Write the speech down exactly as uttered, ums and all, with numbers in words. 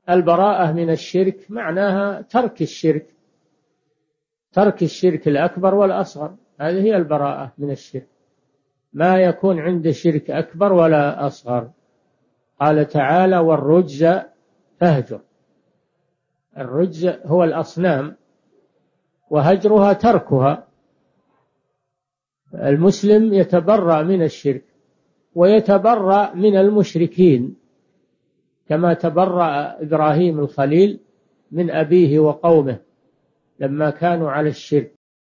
البراءة من الشرك معناها ترك الشرك، ترك الشرك الأكبر والأصغر، هذه هي البراءة من الشرك، ما يكون عند شرك أكبر ولا أصغر. قال تعالى: والرجز فاهجر. الرجز هو الأصنام، وهجرها تركها. المسلم يتبرأ من الشرك ويتبرأ من المشركين، كما تبرأ إبراهيم الخليل من أبيه وقومه لما كانوا على الشرك.